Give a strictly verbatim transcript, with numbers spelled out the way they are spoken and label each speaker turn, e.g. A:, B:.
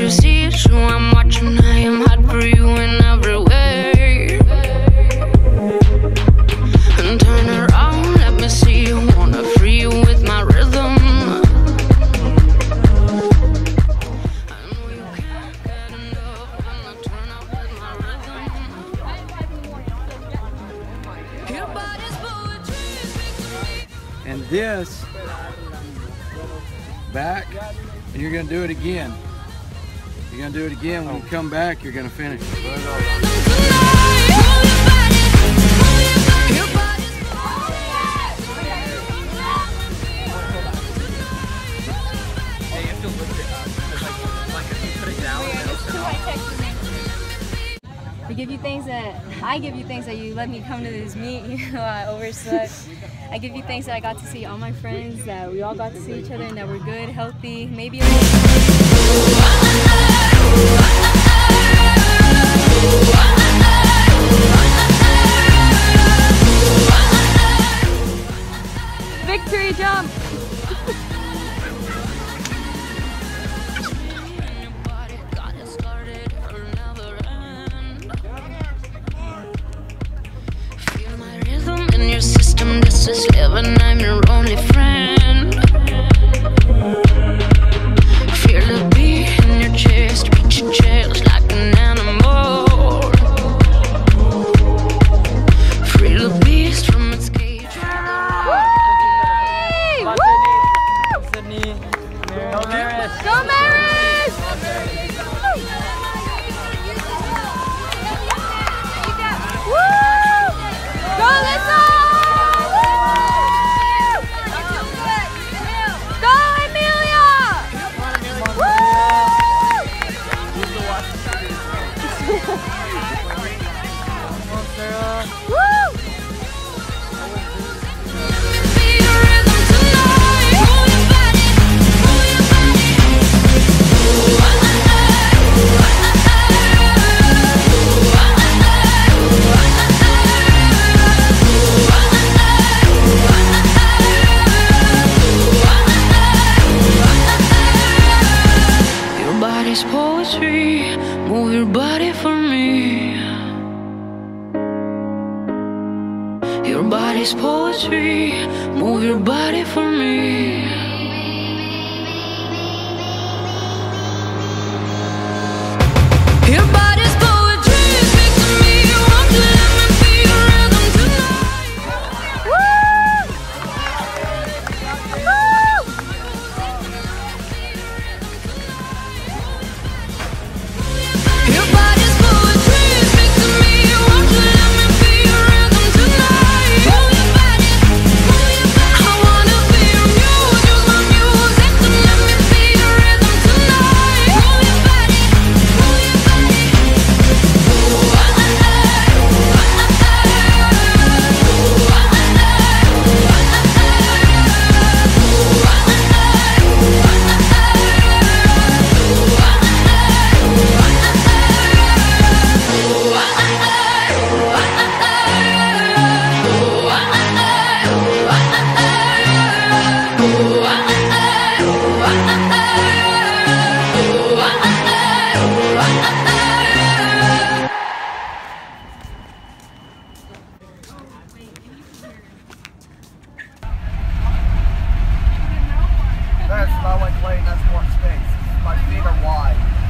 A: you see it true? I'm watching, I am hot for you in every way. And turn around, let me see you. Wanna free you with my rhythm. I know you can't get enough when I turn up with my rhythm. Your body's poetry.
B: And this back, and you're gonna do it again. You're gonna do it again. When you come back, you're gonna finish.
C: I give you things that I give you things that you let me come to this meet. You know, I overslept. I give you things that I got to see all my friends, that we all got to see each other, and that we're good, healthy, maybe a little. Victory jump. Your system, this is heaven, I'm your only friend. Feel the beat in your chest, reach your chest like an animal. Free the beast from its cage.
B: Sydney,
C: Go Maris! Go Maris! Go Lisa!
A: Poetry, move your body for me. Your body's poetry, move your body for me. Your body's poetry, speak to me. You want to let me be your rhythm tonight. Woo! Woo! Your body's poetry, speak to me. You want to let me be your rhythm tonight. Move your body, move your body. I wanna be your muse, use my music to let me be your rhythm tonight. Move your body, move your body. Ooh, ah, ah, ah. Ooh, ah, ah, ah. Ooh, ah, ah, ah. Ooh, ah, ah, ah. Ooh, ah, ah, ah. Ooh, ah, ah, ah. Ooh, ah, ah, ah. Ooh, ah, ah,
D: That's not like playing, that's one space. My feet are wide.